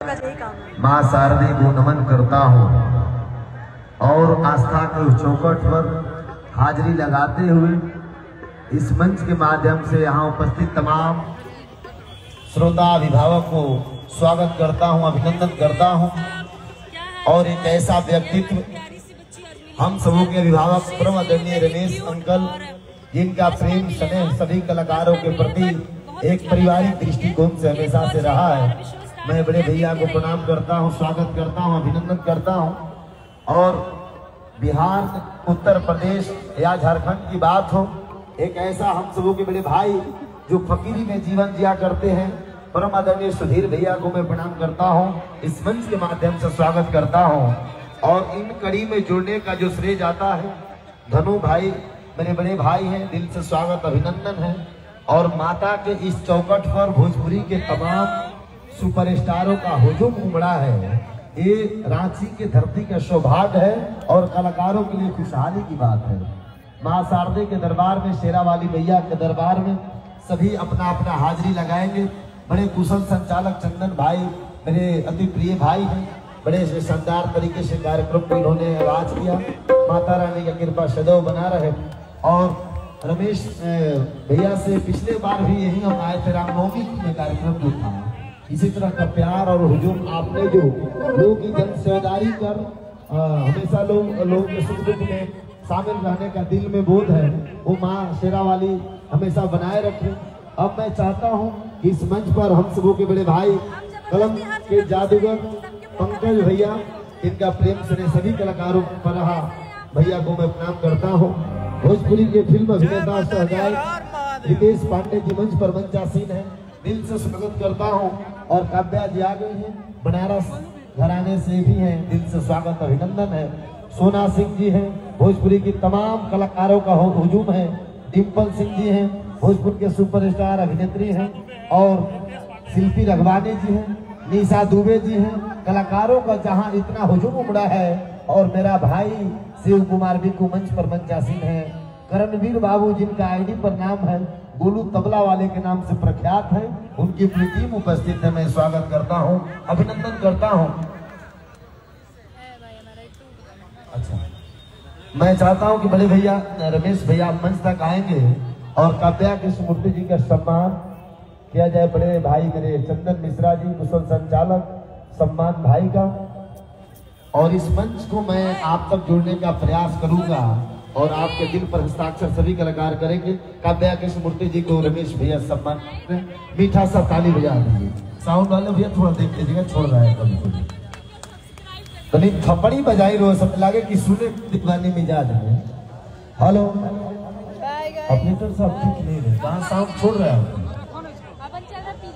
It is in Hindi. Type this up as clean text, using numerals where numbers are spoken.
माँ शारदे को नमन करता हूँ और आस्था के चौखट पर हाजिरी लगाते हुए इस मंच के माध्यम से यहाँ उपस्थित तमाम श्रोता अभिभावक को स्वागत करता हूँ, अभिनंदन करता हूँ। और एक ऐसा व्यक्तित्व हम सबों के अभिभावक परम आदरणीय रमेश अंकल, जिनका प्रेम स्नेह सभी कलाकारों के प्रति एक पारिवारिक दृष्टिकोण से हमेशा से रहा है। मैं बड़े भैया को प्रणाम करता हूँ, स्वागत करता हूँ, अभिनंदन करता हूँ। और बिहार, उत्तर प्रदेश या झारखंड की बात हो, एक ऐसा हम सबों के बड़े भाई जो फकीरी में जीवन जिया करते हैं, परम आदरणीय सुधीर भैया को मैं प्रणाम करता हूँ, इस मंच के माध्यम से स्वागत करता हूँ। और इन कड़ी में जुड़ने का जो श्रेय जाता है धनु भाई, मेरे बड़े भाई हैं, दिल से स्वागत अभिनंदन है। और माता के इस चौखट पर भोजपुरी के तमाम सुपरस्टारों का हुजूम उमड़ा है। ये रांची के धरती का सौभाग्य है और कलाकारों के लिए खुशहाली की बात है। माँ शारदे के दरबार में, शेरा वाली मैया के दरबार में सभी अपना अपना हाजिरी लगाएंगे। बड़े कुशल संचालक चंदन भाई मेरे अति प्रिय भाई हैं, बड़े शानदार तरीके से कार्यक्रम को इन्होंने आगाज किया। माता रानी का कृपा सदैव बना रहे। और रमेश भैया से पिछले बार भी यही हम आए थे, रामनवमी में कार्यक्रम जो था, इसी तरह का प्यार और हुजूम आपने जो लोगों की जन सेवादारी कर हमेशा लोगों के सुख दुख में शामिल रहने का दिल में बोध है, वो माँ शेरा वाली हमेशा बनाए रखे। अब मैं चाहता हूँ कि इस मंच पर हम सबों के बड़े भाई कलम के जादूगर पंकज भैया, इनका प्रेम से सभी कलाकारों पर रहा भैया को मैं प्रणाम करता हूँ। भोजपुरी के फिल्म अभिनेता सहगायक रितेश पांडे जी मंच पर मंचासीन है, दिल से स्वागत करता हूँ। और काव्या जी आ गई हैं, बनारस घराने से भी हैं, दिल से स्वागत अभिनंदन है। सोना सिंह जी हैं, भोजपुरी की तमाम कलाकारों का हुजूम है। डिम्पल सिंह जी हैं, भोजपुर के सुपरस्टार अभिनेत्री हैं। और शिल्पी रघवानी जी हैं, निशा दुबे जी हैं। कलाकारों का जहाँ इतना हुजूम उमड़ा है। और मेरा भाई शिव कुमार भी को मंच पर मंचासीन है। करणवीर बाबू, जिनका आईडी पर नाम है गोलू तबला वाले के नाम से प्रख्यात है, उनकी पूरी टीम उपस्थित है। मैं स्वागत करता हूं, अभिनंदन करता हूं। अच्छा, मैं चाहता हूं कि बड़े भैया रमेश भैया मंच तक आएंगे और काव्या कृष्णमूर्ति जी का सम्मान किया जाए। बड़े भाई मेरे चंदन मिश्रा जी, कुशल संचालक, सम्मान भाई का। और इस मंच को मैं आप तक जोड़ने का प्रयास करूंगा और आपके दिल पर हस्ताक्षर सभी कलाकार करेंगे। काव्या कृष्णमूर्ति जी को रमेश भैया सम्मान, मीठा सा ताली बजा दीजिए। साउंड वाले भैया थोड़ा देख लीजिएगा, छोड़ रहा है कभी कभी थप्पड़ी बजाई रो, सब लगे कि सुने दीवानी मिजाज है। हेलो ऑपरेटर साहब, ठीक नहीं रहे, कहाँ साउंड छोड़ रहा है।